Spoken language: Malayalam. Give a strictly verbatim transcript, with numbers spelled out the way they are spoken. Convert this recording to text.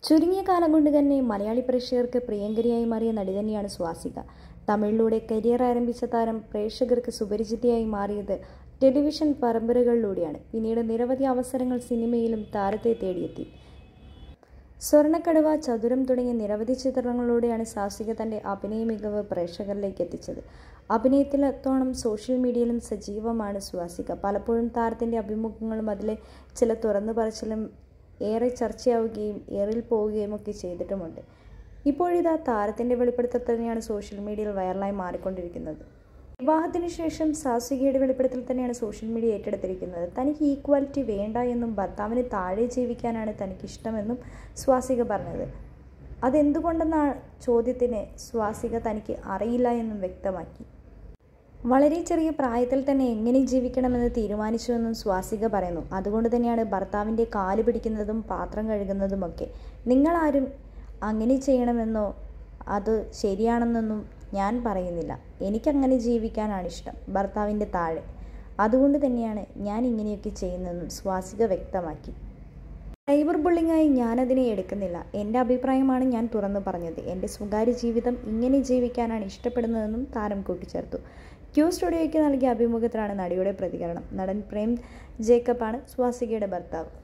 ചുരുങ്ങിയ കാലം കൊണ്ട് തന്നെ മലയാളി പ്രേക്ഷകർക്ക് പ്രിയങ്കരിയായി മാറിയ നടി തന്നെയാണ് സ്വാസിക. തമിഴിലൂടെ കരിയർ ആരംഭിച്ച താരം പ്രേക്ഷകർക്ക് സുപരിചിതയായി മാറിയത് ടെലിവിഷൻ പരമ്പരകളിലൂടെയാണ്. പിന്നീട് നിരവധി അവസരങ്ങൾ സിനിമയിലും താരത്തെ തേടിയെത്തി. സ്വർണ്ണക്കടുവ, ചതുരം തുടങ്ങിയ നിരവധി ചിത്രങ്ങളിലൂടെയാണ് സ്വാസിക തൻ്റെ അഭിനയ മികവ് പ്രേക്ഷകരിലേക്ക് എത്തിച്ചത്. അഭിനയത്തിലെത്തോണം സോഷ്യൽ മീഡിയയിലും സജീവമാണ് സ്വാസിക. പലപ്പോഴും താരത്തിൻ്റെ അഭിമുഖങ്ങളും അതിലെ ചില തുറന്നു പറച്ചിലും ഏറെ ചർച്ചയാവുകയും ഏറിൽ പോവുകയും ഒക്കെ ചെയ്തിട്ടുമുണ്ട്. ഇപ്പോഴിതാ താരത്തിൻ്റെ വെളിപ്പെടുത്തൽ തന്നെയാണ് സോഷ്യൽ മീഡിയയിൽ വൈറലായി മാറിക്കൊണ്ടിരിക്കുന്നത്. വിവാഹത്തിന് ശേഷം സ്വാസികയുടെ വെളിപ്പെടുത്തൽ തന്നെയാണ് സോഷ്യൽ മീഡിയ ഏറ്റെടുത്തിരിക്കുന്നത്. തനിക്ക് ഈക്വാലിറ്റി വേണ്ട എന്നും ഭർത്താവിന് താഴെ ജീവിക്കാനാണ് തനിക്കിഷ്ടമെന്നും സ്വാസിക പറഞ്ഞത്. അതെന്തുകൊണ്ടെന്ന ചോദ്യത്തിന് സ്വാസിക തനിക്ക് അറിയില്ല എന്നും വ്യക്തമാക്കി. വളരെ ചെറിയ പ്രായത്തിൽ തന്നെ എങ്ങനെ ജീവിക്കണമെന്ന് തീരുമാനിച്ചുവെന്നും സ്വാസിക പറയുന്നു. അതുകൊണ്ട് തന്നെയാണ് ഭർത്താവിൻ്റെ കാല് പിടിക്കുന്നതും പാത്രം കഴുകുന്നതുമൊക്കെ. നിങ്ങളാരും അങ്ങനെ ചെയ്യണമെന്നോ അത് ശരിയാണെന്നൊന്നും ഞാൻ പറയുന്നില്ല. എനിക്കങ്ങനെ ജീവിക്കാനാണ് ഇഷ്ടം, ഭർത്താവിൻ്റെ താഴെ. അതുകൊണ്ട് തന്നെയാണ് ഞാൻ ഇങ്ങനെയൊക്കെ ചെയ്യുന്നതെന്നും സ്വാസിക വ്യക്തമാക്കി. സൈബർ ബുള്ളിങ്ങായി ഞാനതിനെ എടുക്കുന്നില്ല. എൻ്റെ അഭിപ്രായമാണ് ഞാൻ തുറന്നു പറഞ്ഞത്. എൻ്റെ സ്വകാര്യ ജീവിതം ഇങ്ങനെ ജീവിക്കാനാണ് ഇഷ്ടപ്പെടുന്നതെന്നും താരം കൂട്ടിച്ചേർത്തു. ക്യൂ സ്റ്റുഡിയോയ്ക്ക് നൽകിയ അഭിമുഖത്തിലാണ് നടിയുടെ പ്രതികരണം. നടൻ പ്രേം ജേക്കബാണ് സ്വാസികയുടെ ഭർത്താവ്.